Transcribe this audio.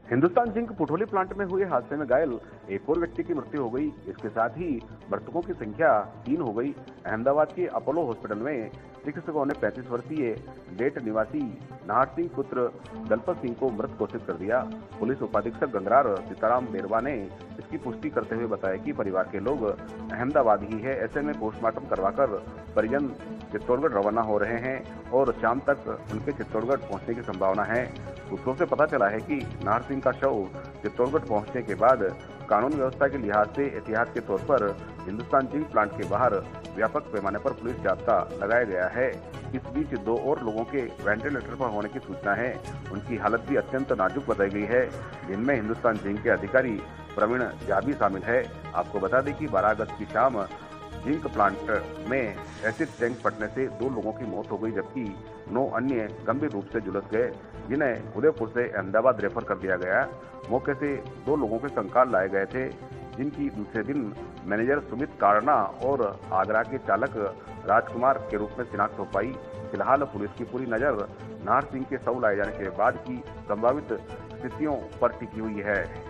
Hindustan zinc पुठोली plant में हुए हादसे में घायल एक और व्यक्ति की मृत्यु हो गई। इसके साथ ही मृतकों की संख्या 3 हो गई। अहमदाबाद के अपोलो हॉस्पिटल में चिकित्सकों ने 35 वर्षीय डेट निवासी नाहर सिंह पुत्र दलपत सिंह को मृत घोषित कर दिया। पुलिस उपाधीक्षक गंगरार सीताराम बेरवा ने इसकी पुष्टि करते हुए बताया कि परिवार के लोग अहमदाबाद ही है, ऐसे में पोस्टमार्टम करवाकर परिजन चित्तौड़गढ़ रवाना हो रहे हैं और शाम तक उनके चित्तौड़गढ़ पहुंचने की संभावना है। सूत्रों से पता चला है कि नाहर सिंह का शव चित्तौड़गढ़ पहुंचने के बाद कानून व्यवस्था के लिहाज से एहतियात के तौर पर हिंदुस्तान जिंक प्लांट के बाहर व्यापक पैमाने पर पुलिस जाब्ता लगाया गया है। इस बीच 2 और लोगों के वेंटिलेटर पर होने की सूचना है। उनकी हालत भी अत्यंत नाजुक बताई गई है, जिनमें हिंदुस्तान जिंक के अधिकारी प्रवीण झा भी शामिल है। आपको बता दें कि 12 अगस्त की शाम जिंक प्लांट में एसिड टैंक फटने से 2 लोगों की मौत हो गई, जबकि 9 अन्य गंभीर रूप से झुलस गए, जिन्हें उदयपुर से अहमदाबाद रेफर कर दिया गया। मौके से 2 लोगों के कंकाल लाए गए थे, जिनकी दूसरे दिन मैनेजर सुमित कारना और आगरा के चालक राजकुमार के रूप में शिनाख्त हो पाई। फिलहाल पुलिस की पूरी नजर नाहर सिंह के शव लाए जाने के बाद की संभावित स्थितियों पर टिकी हुई है।